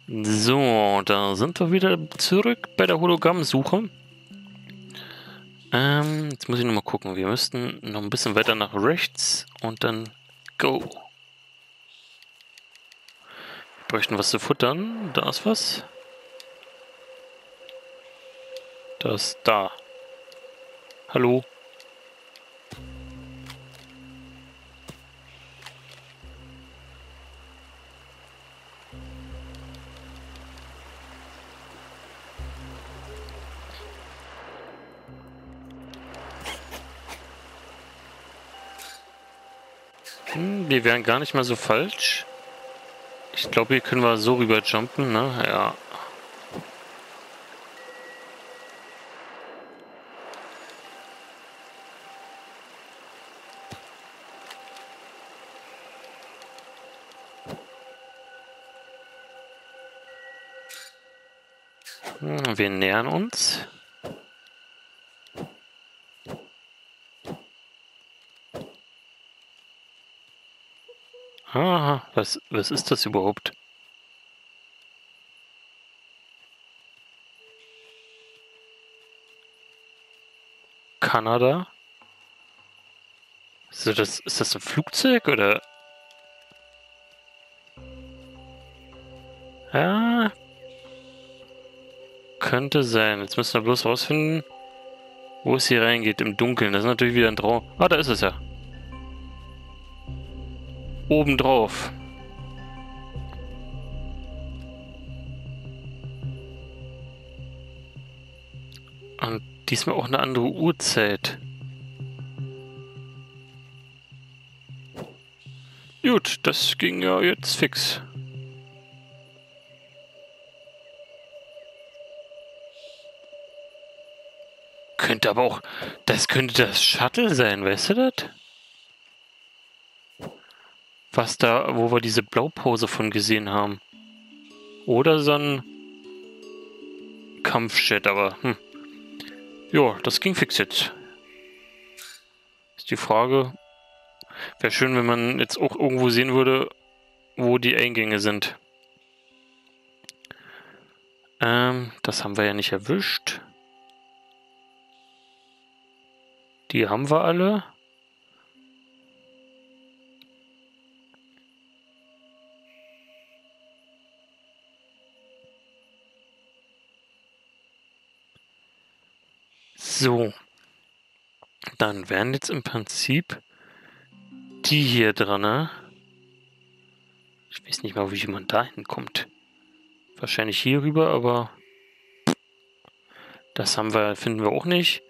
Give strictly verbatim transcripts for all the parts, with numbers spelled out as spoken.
So, da sind wir wieder zurück bei der Hologrammsuche. Ähm, jetzt muss ich nochmal gucken. Wir müssten noch ein bisschen weiter nach rechts und dann go. Wir bräuchten was zu futtern. Da ist was. Das ist da. Hallo. Hm, wir wären gar nicht mal so falsch. Ich glaube, hier können wir so rüber jumpen, ne? Ja. Hm, wir nähern uns. Aha, was, was ist das überhaupt? Kanada? Ist das, ist das ein Flugzeug oder? Ja, könnte sein. Jetzt müssen wir bloß rausfinden, wo es hier reingeht. Im Dunkeln. Das ist natürlich wieder ein Traum. Ah, da ist es ja. Oben drauf. Und diesmal auch eine andere Uhrzeit. Gut, das ging ja jetzt fix. Könnte aber auch... Das könnte das Shuttle sein, weißt du das? Was da, wo wir diese Blaupause von gesehen haben. Oder so ein Kampfjet, aber hm. Jo, das ging fix jetzt. Ist die Frage... Wäre schön, wenn man jetzt auch irgendwo sehen würde, wo die Eingänge sind. Ähm, das haben wir ja nicht erwischt. Die haben wir alle. So. Dann wären jetzt im Prinzip die hier dran, ne? Ich weiß nicht mal, wie man da hinkommt. Wahrscheinlich hier rüber, aber das haben wir, finden wir auch nicht.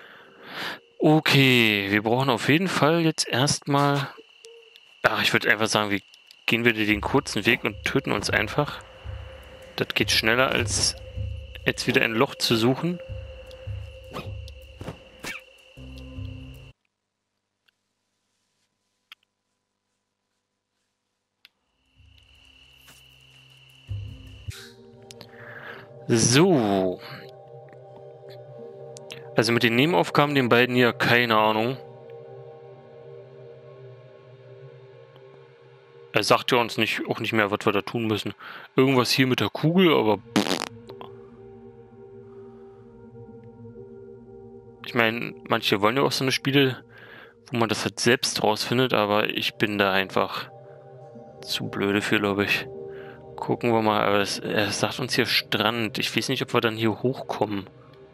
Okay, wir brauchen auf jeden Fall jetzt erstmal... Ach, ich würde einfach sagen, wir gehen wieder den kurzen Weg und töten uns einfach. Das geht schneller, als jetzt wieder ein Loch zu suchen. So. Also mit den Nebenaufgaben, den beiden hier, keine Ahnung. Er sagt ja uns nicht, auch nicht mehr, was wir da tun müssen. Irgendwas hier mit der Kugel, aber... Pff. Ich meine, manche wollen ja auch so eine Spiele, wo man das halt selbst rausfindet, aber ich bin da einfach zu blöde für, glaube ich. Gucken wir mal, aber es, er sagt uns hier Strand. Ich weiß nicht, ob wir dann hier hochkommen.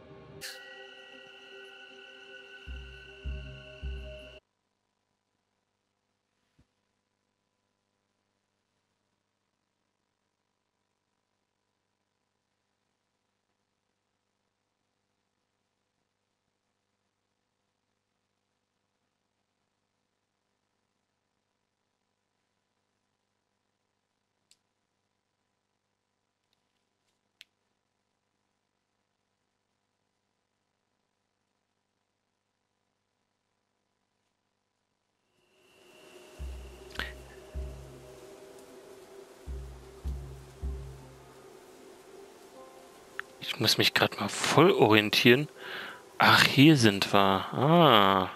Ich muss mich gerade mal voll orientieren. Ach, hier sind wir. Ah.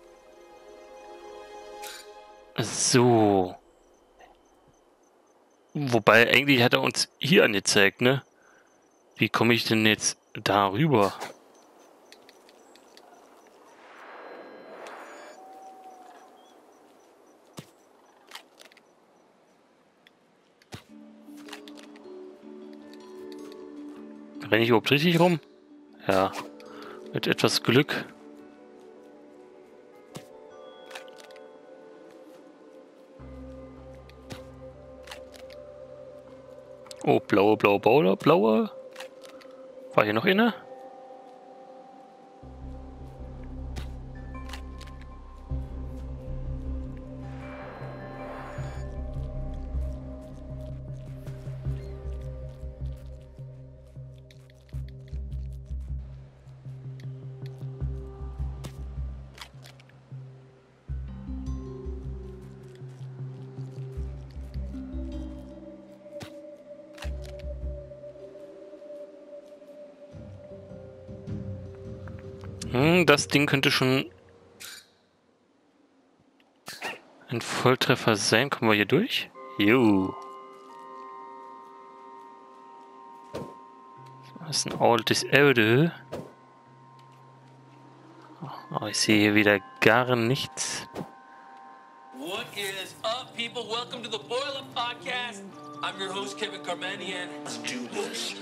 So. Wobei, eigentlich hat er uns hier angezeigt, ne? Wie komme ich denn jetzt darüber? Renne ich überhaupt richtig rum? Ja, mit etwas Glück. Oh, blaue, blaue, blaue, blaue. War hier noch eine? Hm, das Ding könnte schon ein Volltreffer sein. Kommen wir hier durch? Jo. Das ist ein altes Auto. Oh, ich sehe hier wieder gar nichts. What is up, people? Welcome to the Boil Up Podcast. I'm your host, Kevin Carmanian. Let's do this.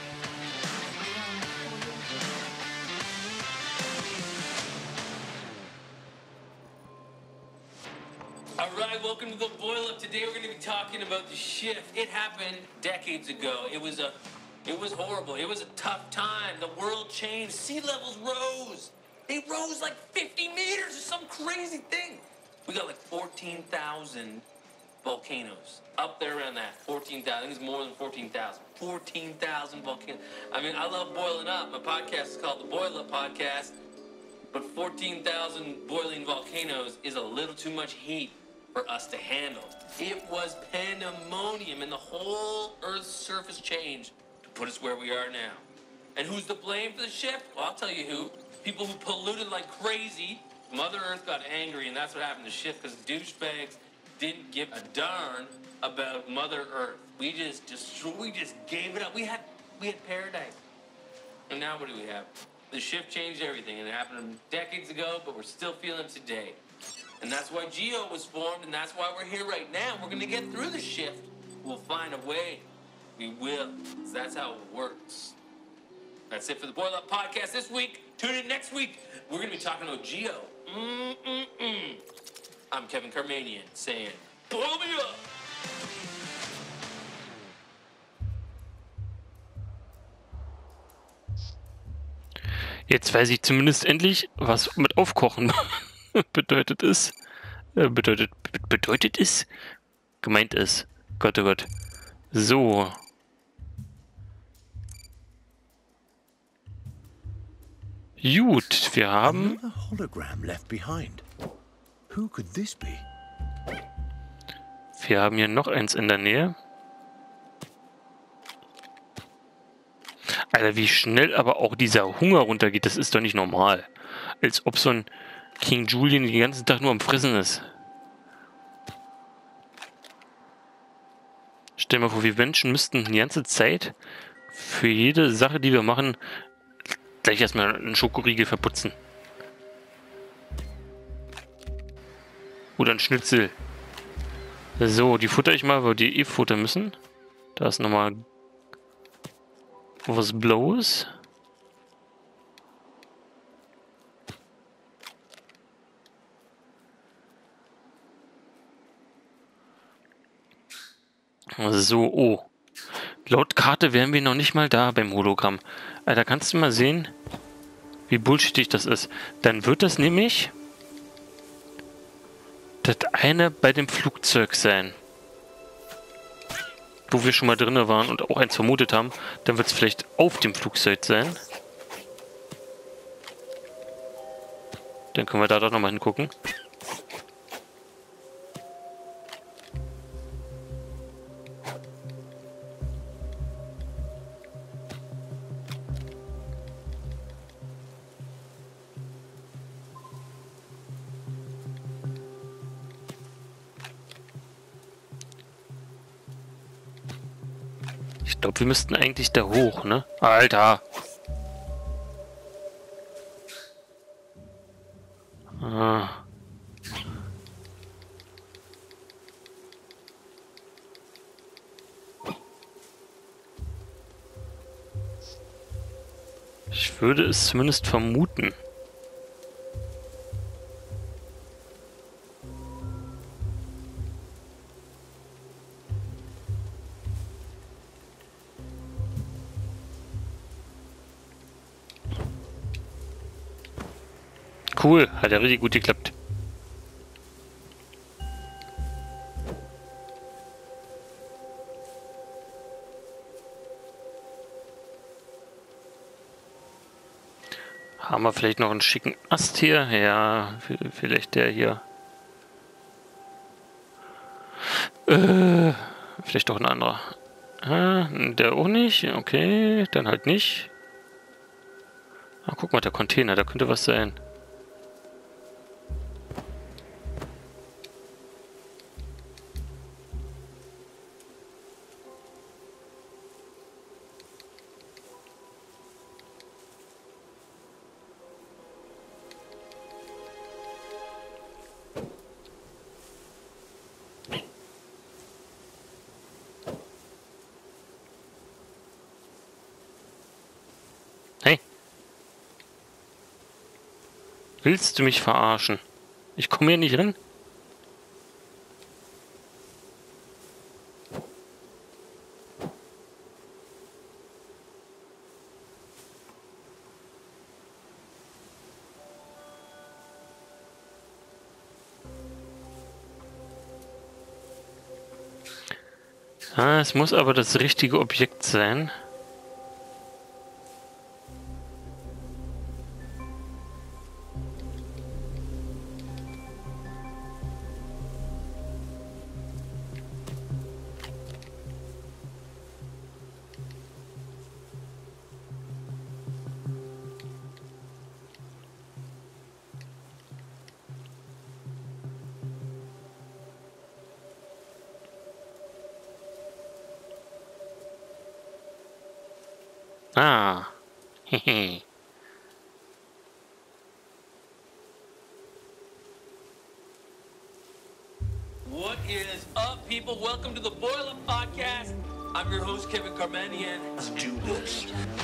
All right, welcome to the Boil Up. Today we're going to be talking about the shift. It happened decades ago. It was a, it was horrible. It was a tough time. The world changed. Sea levels rose. They rose like fifty meters or some crazy thing. We got like fourteen thousand volcanoes up there around that. fourteen thousand. I think it's more than fourteen thousand. fourteen thousand volcanoes. I mean, I love boiling up. My podcast is called the Boil Up Podcast. But fourteen thousand boiling volcanoes is a little too much heat for us to handle. It was pandemonium, and the whole Earth's surface changed to put us where we are now. And who's to blame for the shift? Well, I'll tell you who. People who polluted like crazy. Mother Earth got angry, and that's what happened to shift, because douchebags didn't give a darn about Mother Earth. We just, just, we just gave it up. We had, we had paradise. And now what do we have? The shift changed everything, and it happened decades ago, but we're still feeling it today. And that's why Geo was formed, and that's why we're here right now. We're going to get through the shift. We'll find a way. We will. That's how it works. That's it for the Boil Up Podcast this week. Tune in next week. We're going to be talking about Geo. Mm-mm-mm. I'm Kevin Carmanian saying, boil me up. Jetzt weiß ich zumindest endlich, was mit Aufkochen bedeutet ist. Äh, bedeutet, bedeutet ist? Gemeint ist. Gott, oh Gott. So. Gut, wir haben... Another hologram left behind. Who could this be? Wir haben hier noch eins in der Nähe. Alter, wie schnell aber auch dieser Hunger runtergeht, das ist doch nicht normal. Als ob so ein King Julian den ganzen Tag nur am Fressen ist. Stell dir mal vor, wir Menschen müssten die ganze Zeit für jede Sache, die wir machen, gleich erstmal einen Schokoriegel verputzen. Oder ein Schnitzel. So, die futter ich mal, weil die eh futtern müssen. Da ist nochmal was Blaues. So, oh. Laut Karte wären wir noch nicht mal da beim Hologramm. Alter, kannst du mal sehen, wie bullshittig das ist. Dann wird das nämlich das eine bei dem Flugzeug sein, wo wir schon mal drin waren und auch eins vermutet haben. Dann wird es vielleicht auf dem Flugzeug sein. Dann können wir da doch nochmal hingucken. Ich glaube, wir müssten eigentlich da hoch, ne? Alter! Ah. Ich würde es zumindest vermuten. Cool, hat ja richtig gut geklappt. Haben wir vielleicht noch einen schicken Ast hier? Ja, vielleicht der hier. Äh, vielleicht doch ein anderer. Äh, der auch nicht? Okay, dann halt nicht. Ah, guck mal, der Container, da könnte was sein. Hey. Willst du mich verarschen? Ich komme hier nicht rein. Ah, es muss aber das richtige Objekt sein. Ah. Hehe. What is up, people? Welcome to the Boil Up Podcast. I'm your host, Kevin Carmanian. Let's do this.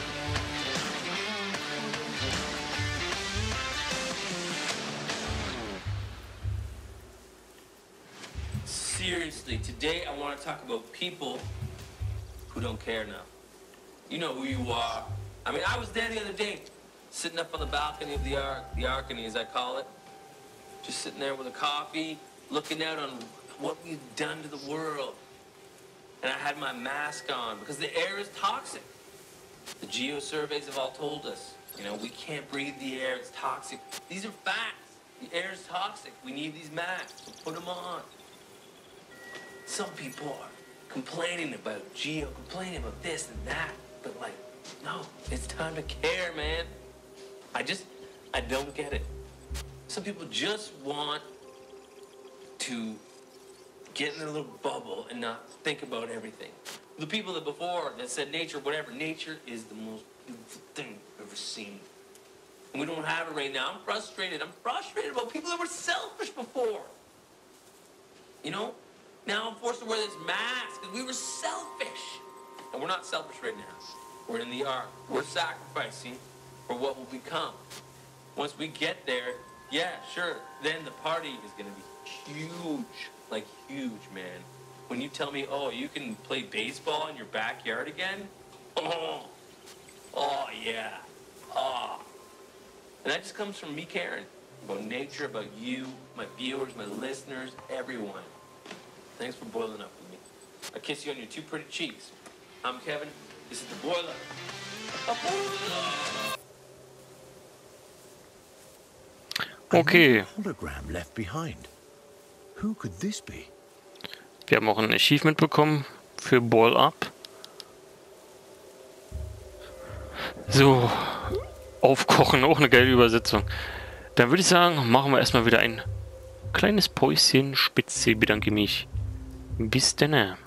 Seriously, today I want to talk about people who don't care now. You know who you are. I mean, I was there the other day, sitting up on the balcony of the Ark, the Arkany as I call it, just sitting there with a coffee, looking out on what we've done to the world. And I had my mask on because the air is toxic. The geo surveys have all told us, you know, we can't breathe the air, it's toxic. These are facts. The air is toxic. We need these masks, so put them on. Some people are complaining about geo, complaining about this and that, but like, no, it's time to care, man. I just, I don't get it. Some people just want to get in their little bubble and not think about everything. The people that before that said nature, whatever, nature is the most beautiful thing I've ever seen. And we don't have it right now. I'm frustrated. I'm frustrated about people that were selfish before. You know? Now I'm forced to wear this mask because we were selfish. And we're not selfish right now. We're in the ark. We're sacrificing for what will become. Once we get there, yeah, sure, then the party is going to be huge. Like huge, man. When you tell me, oh, you can play baseball in your backyard again? Oh, oh yeah. Oh. And that just comes from me caring about nature, about you, my viewers, my listeners, everyone. Thanks for boiling up with me. I kiss you on your two pretty cheeks. I'm Kevin. This is the Boil Up. A Boil Up! Okay. A hologram left behind. Who could this be? Wir haben auch ein Achievement bekommen für Boil Up. So, aufkochen, auch eine geile Übersetzung. Dann würde ich sagen, machen wir erstmal wieder ein kleines Päuschen. Spitze, bedanke mich. Bis dann.